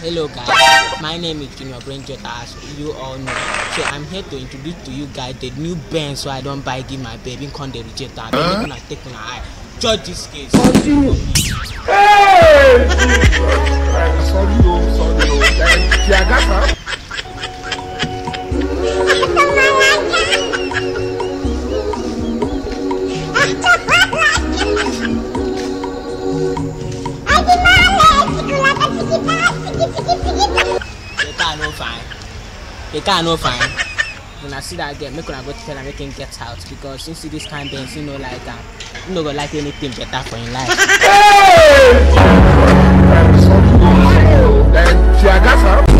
Hello guys, my name is Junior Brain Jota, as you all know. So I'm here to introduce to you guys the new Benz, so I don't buy give my baby con the reject and I'm gonna take my eye. Judge this case. Continue. Hey! Sorry. They can't no fine. When I see that girl, make gonna go tell her make him get out, because you see this kind of things, you know, like you know, go like anything better for in life. Hey! Sorry.